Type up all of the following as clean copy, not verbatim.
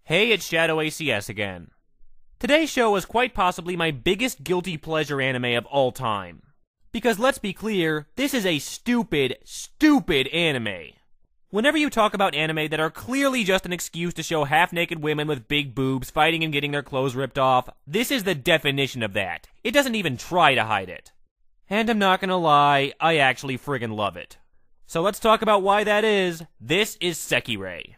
Hey, it's Shadow ACS again. Today's show is quite possibly my biggest guilty pleasure anime of all time. Because let's be clear, this is a stupid anime. Whenever you talk about anime that are clearly just an excuse to show half-naked women with big boobs fighting and getting their clothes ripped off, this is the definition of that. It doesn't even try to hide it. And I'm not gonna lie, I actually friggin' love it. So let's talk about why that is. This is Sekirei.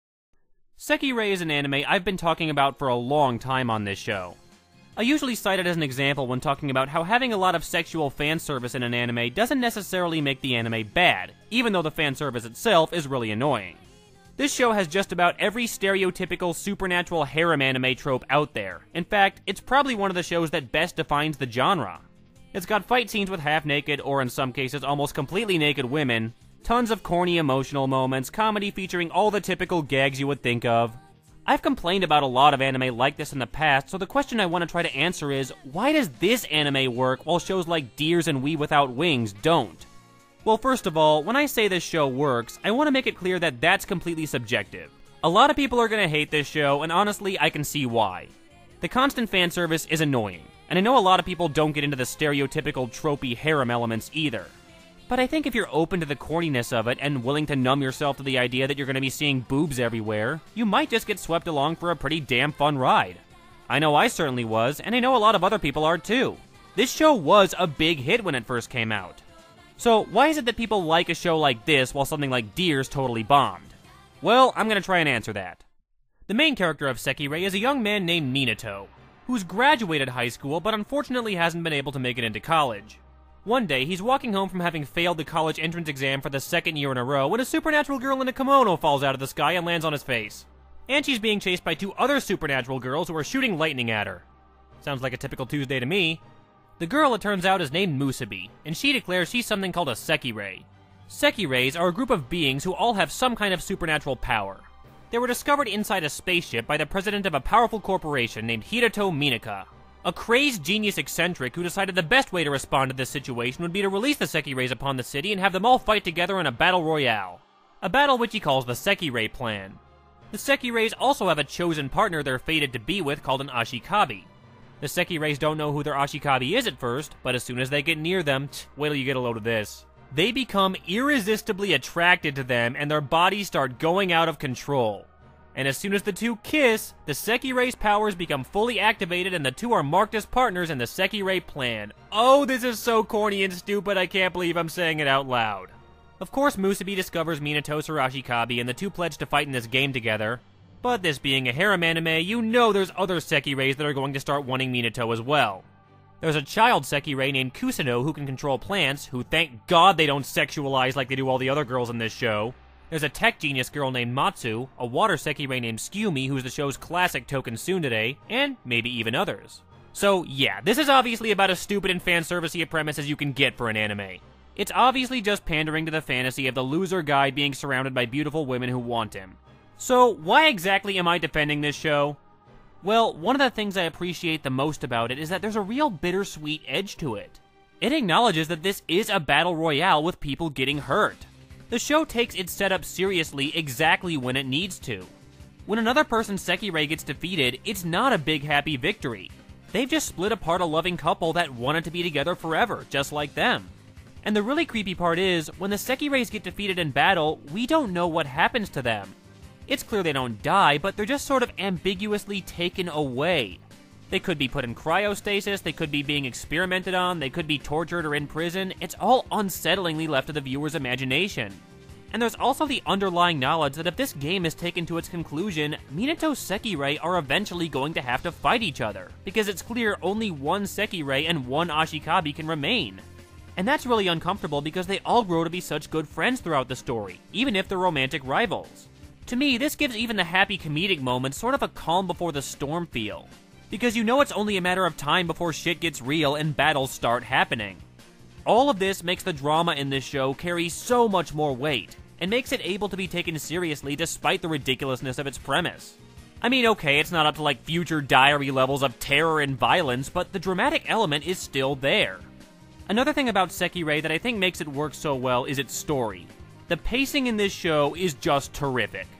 Sekirei is an anime I've been talking about for a long time on this show. I usually cite it as an example when talking about how having a lot of sexual fan service in an anime doesn't necessarily make the anime bad, even though the fan service itself is really annoying. This show has just about every stereotypical supernatural harem anime trope out there. In fact, it's probably one of the shows that best defines the genre. It's got fight scenes with half-naked, or in some cases almost completely naked women, tons of corny emotional moments, comedy featuring all the typical gags you would think of. I've complained about a lot of anime like this in the past, so the question I want to try to answer is, why does this anime work while shows like Deers and We Without Wings don't? Well, first of all, when I say this show works, I want to make it clear that that's completely subjective. A lot of people are going to hate this show, and honestly, I can see why. The constant fan service is annoying, and I know a lot of people don't get into the stereotypical tropey harem elements either. But I think if you're open to the corniness of it and willing to numb yourself to the idea that you're going to be seeing boobs everywhere, you might just get swept along for a pretty damn fun ride. I know I certainly was, and I know a lot of other people are too. This show was a big hit when it first came out. So why is it that people like a show like this while something like Deers totally bombed? Well, I'm going to try and answer that. The main character of Sekirei is a young man named Minato, who's graduated high school but unfortunately hasn't been able to make it into college. One day, he's walking home from having failed the college entrance exam for the second year in a row when a supernatural girl in a kimono falls out of the sky and lands on his face. And she's being chased by two other supernatural girls who are shooting lightning at her. Sounds like a typical Tuesday to me. The girl, it turns out, is named Musabi, and she declares she's something called a Sekirei. Sekireis are a group of beings who all have some kind of supernatural power. They were discovered inside a spaceship by the president of a powerful corporation named Hiroto Minaka, a crazed genius eccentric who decided the best way to respond to this situation would be to release the Sekireis upon the city and have them all fight together in a battle royale. A battle which he calls the Sekirei Plan. The Sekireis also have a chosen partner they're fated to be with called an Ashikabi. The Sekireis don't know who their Ashikabi is at first, but as soon as they get near them, wait till you get a load of this. They become irresistibly attracted to them and their bodies start going out of control. And as soon as the two kiss, the Sekirei's powers become fully activated and the two are marked as partners in the Sekirei Plan. Oh, this is so corny and stupid, I can't believe I'm saying it out loud. Of course, Musabi discovers Minato's her Ashikabi and the two pledge to fight in this game together. But this being a harem anime, you know there's other Sekireis that are going to start wanting Minato as well. There's a child Sekirei named Kusano who can control plants, who thank God they don't sexualize like they do all the other girls in this show. There's a tech genius girl named Matsu, a water Sekirei named Tsukumi who's the show's classic token tsundere, and maybe even others. So yeah, this is obviously about as stupid and fanservice-y a premise as you can get for an anime. It's obviously just pandering to the fantasy of the loser guy being surrounded by beautiful women who want him. So why exactly am I defending this show? Well, one of the things I appreciate the most about it is that there's a real bittersweet edge to it. It acknowledges that this is a battle royale with people getting hurt. The show takes its setup seriously exactly when it needs to. When another person's Sekirei gets defeated, it's not a big happy victory. They've just split apart a loving couple that wanted to be together forever, just like them. And the really creepy part is, when the Sekireis get defeated in battle, we don't know what happens to them. It's clear they don't die, but they're just sort of ambiguously taken away. They could be put in cryostasis, they could be being experimented on, they could be tortured or in prison. It's all unsettlingly left to the viewer's imagination. And there's also the underlying knowledge that if this game is taken to its conclusion, Minato's Sekirei are eventually going to have to fight each other, because it's clear only one Sekirei and one Ashikabi can remain. And that's really uncomfortable because they all grow to be such good friends throughout the story, even if they're romantic rivals. To me, this gives even the happy comedic moments sort of a calm before the storm feel. Because you know it's only a matter of time before shit gets real and battles start happening. All of this makes the drama in this show carry so much more weight, and makes it able to be taken seriously despite the ridiculousness of its premise. I mean, okay, it's not up to like future diary levels of terror and violence, but the dramatic element is still there. Another thing about Sekirei that I think makes it work so well is its story. The pacing in this show is just terrific.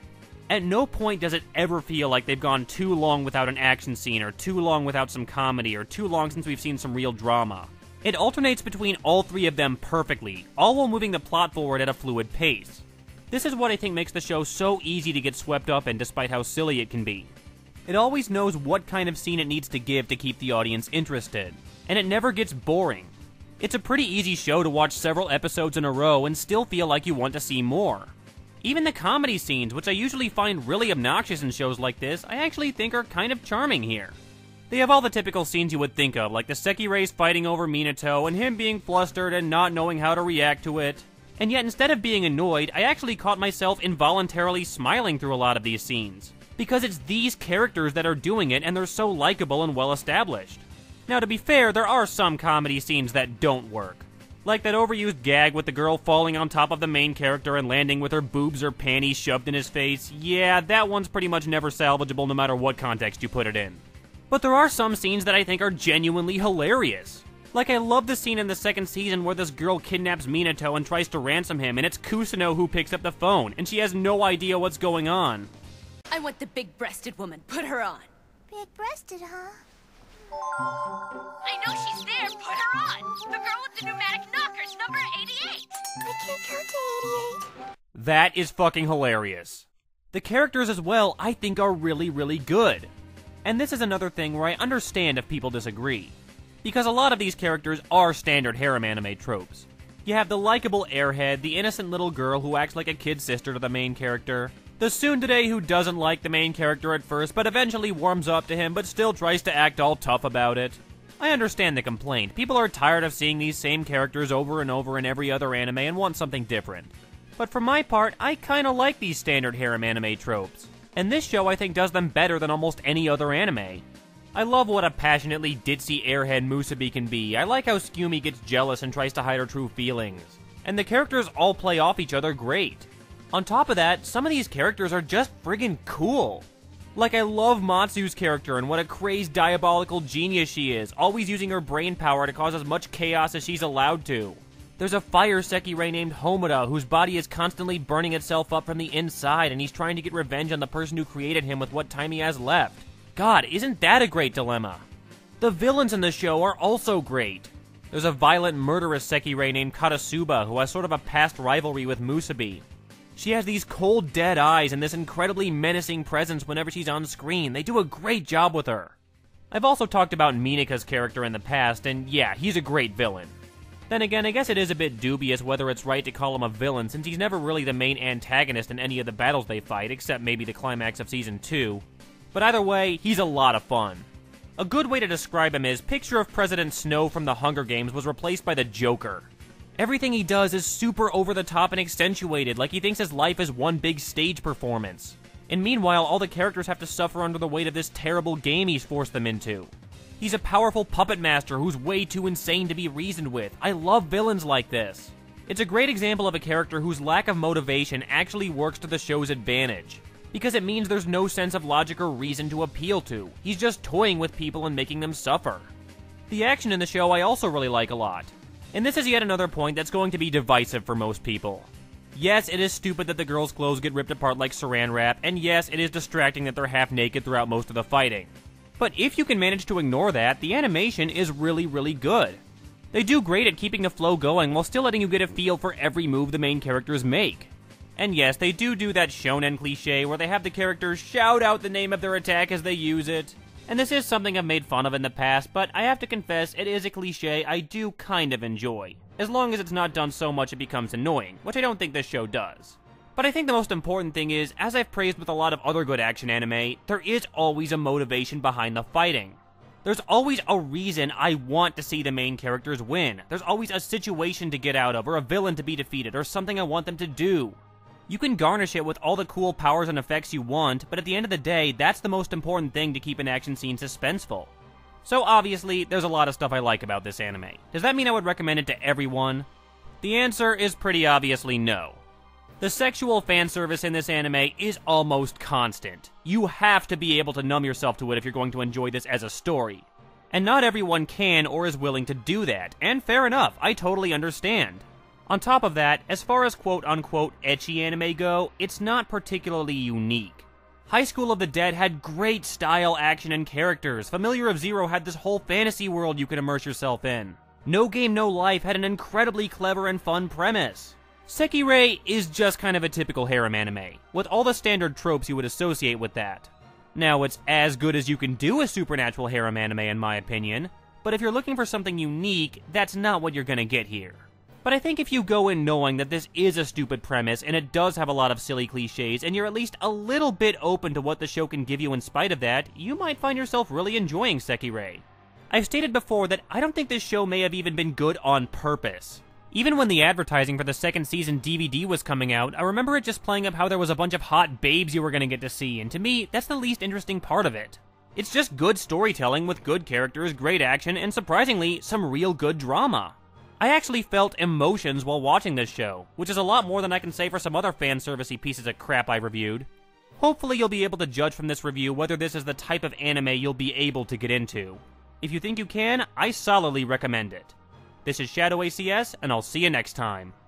At no point does it ever feel like they've gone too long without an action scene, or too long without some comedy, or too long since we've seen some real drama. It alternates between all three of them perfectly, all while moving the plot forward at a fluid pace. This is what I think makes the show so easy to get swept up in despite how silly it can be. It always knows what kind of scene it needs to give to keep the audience interested, and it never gets boring. It's a pretty easy show to watch several episodes in a row and still feel like you want to see more. Even the comedy scenes, which I usually find really obnoxious in shows like this, I actually think are kind of charming here. They have all the typical scenes you would think of, like the Sekireis fighting over Minato and him being flustered and not knowing how to react to it. And yet, instead of being annoyed, I actually caught myself involuntarily smiling through a lot of these scenes. Because it's these characters that are doing it, and they're so likable and well established. Now, to be fair, there are some comedy scenes that don't work. Like that overused gag with the girl falling on top of the main character and landing with her boobs or panties shoved in his face. Yeah, that one's pretty much never salvageable no matter what context you put it in. But there are some scenes that I think are genuinely hilarious. Like, I love the scene in the second season where this girl kidnaps Minato and tries to ransom him, and it's Kusuno who picks up the phone, and she has no idea what's going on. I want the big-breasted woman. Put her on. Big-breasted, huh? I know she's there. Put her on. The girl with the pneumatic knockers, number 88. I can't count to 88. That is fucking hilarious. The characters as well, I think, are really, really good. And this is another thing where I understand if people disagree. Because a lot of these characters are standard harem anime tropes. You have the likable airhead, the innocent little girl who acts like a kid sister to the main character, the tsundere who doesn't like the main character at first but eventually warms up to him but still tries to act all tough about it. I understand the complaint. People are tired of seeing these same characters over and over in every other anime and want something different. But for my part, I kinda like these standard harem anime tropes. And this show I think does them better than almost any other anime. I love what a passionately ditzy airhead Musabi can be. I like how Tsukumi gets jealous and tries to hide her true feelings. And the characters all play off each other great. On top of that, some of these characters are just friggin' cool. Like, I love Matsu's character and what a crazed diabolical genius she is, always using her brain power to cause as much chaos as she's allowed to. There's a fire Sekirei named Homura whose body is constantly burning itself up from the inside, and he's trying to get revenge on the person who created him with what time he has left. God, isn't that a great dilemma? The villains in the show are also great. There's a violent, murderous Sekirei named Karasuba who has sort of a past rivalry with Musabi. She has these cold, dead eyes and this incredibly menacing presence whenever she's on screen. They do a great job with her. I've also talked about Mineka's character in the past, and yeah, he's a great villain. Then again, I guess it is a bit dubious whether it's right to call him a villain, since he's never really the main antagonist in any of the battles they fight, except maybe the climax of Season 2. But either way, he's a lot of fun. A good way to describe him is, picture if President Snow from the Hunger Games was replaced by the Joker. Everything he does is super over-the-top and accentuated, like he thinks his life is one big stage performance. And meanwhile, all the characters have to suffer under the weight of this terrible game he's forced them into. He's a powerful puppet master who's way too insane to be reasoned with. I love villains like this. It's a great example of a character whose lack of motivation actually works to the show's advantage, because it means there's no sense of logic or reason to appeal to. He's just toying with people and making them suffer. The action in the show I also really like a lot. And this is yet another point that's going to be divisive for most people. Yes, it is stupid that the girls' clothes get ripped apart like saran wrap, and yes, it is distracting that they're half naked throughout most of the fighting. But if you can manage to ignore that, the animation is really, really good. They do great at keeping the flow going while still letting you get a feel for every move the main characters make. And yes, they do that shonen cliche where they have the characters shout out the name of their attack as they use it. And this is something I've made fun of in the past, but I have to confess it is a cliche I do kind of enjoy, as long as it's not done so much it becomes annoying, which I don't think this show does. But I think the most important thing is, as I've praised with a lot of other good action anime, there is always a motivation behind the fighting. There's always a reason I want to see the main characters win. There's always a situation to get out of, or a villain to be defeated, or something I want them to do. You can garnish it with all the cool powers and effects you want, but at the end of the day, that's the most important thing to keep an action scene suspenseful. So obviously, there's a lot of stuff I like about this anime. Does that mean I would recommend it to everyone? The answer is pretty obviously no. The sexual fan service in this anime is almost constant. You have to be able to numb yourself to it if you're going to enjoy this as a story. And not everyone can or is willing to do that, and fair enough, I totally understand. On top of that, as far as quote-unquote ecchi anime go, it's not particularly unique. High School of the Dead had great style, action, and characters. Familiar of Zero had this whole fantasy world you could immerse yourself in. No Game No Life had an incredibly clever and fun premise. Sekirei is just kind of a typical harem anime, with all the standard tropes you would associate with that. Now, it's as good as you can do a supernatural harem anime in my opinion, but if you're looking for something unique, that's not what you're gonna get here. But I think if you go in knowing that this is a stupid premise and it does have a lot of silly cliches, and you're at least a little bit open to what the show can give you in spite of that, you might find yourself really enjoying Sekirei. I've stated before that I don't think this show may have even been good on purpose. Even when the advertising for the second season DVD was coming out, I remember it just playing up how there was a bunch of hot babes you were gonna get to see, and to me, that's the least interesting part of it. It's just good storytelling with good characters, great action, and surprisingly, some real good drama. I actually felt emotions while watching this show, which is a lot more than I can say for some other fan-servicey pieces of crap I reviewed. Hopefully you'll be able to judge from this review whether this is the type of anime you'll be able to get into. If you think you can, I solidly recommend it. This is Shadow ACS, and I'll see you next time.